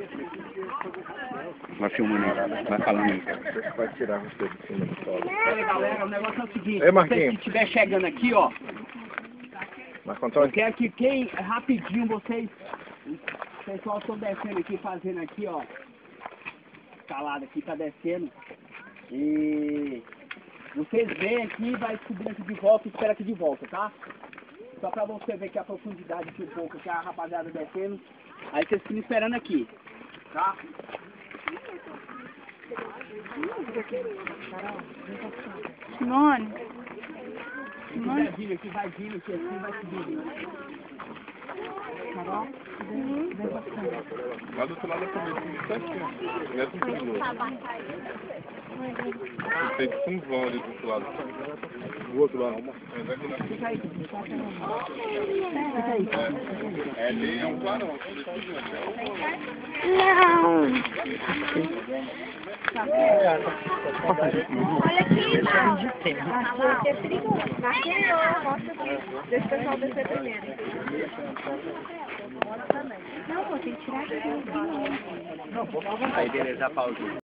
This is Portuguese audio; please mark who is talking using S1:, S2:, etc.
S1: Vai filmando aí, vai falando aí.
S2: Vai tirar você de cima do solo.
S3: Olha, galera, o negócio é o seguinte.
S2: Ei, Marquinhos.
S3: Se estiver chegando aqui, ó.
S2: Marco
S3: Eu
S2: Antônio.
S3: quero que quem, rapidinho, vocês... O pessoal estão descendo aqui, fazendo aqui, ó. Escalada aqui, tá descendo. E... Vocês vêm aqui, vai subindo aqui de volta e espera aqui de volta, tá? Só pra você ver que a profundidade aqui um pouco, que a rapaziada descendo. Aí vocês ficam esperando aqui, tá?
S4: Simone.
S3: Vai vindo aqui, vai vindo aqui, assim vai subindo.
S4: Carol.
S2: Lá do outro lado eu comecei isso aqui, ó. Mesmo perigoso. Tem que um vão ali do outro lado. Do outro lado.
S3: Fica aí.
S2: É ali, é um clarão.
S4: Não. Olha aqui, vai ser perigoso. Marquinhos, mostra aqui. Deixa o pessoal descer primeiro. Não, pô, tem que tirar aqui.
S1: Aí beleza, pausa.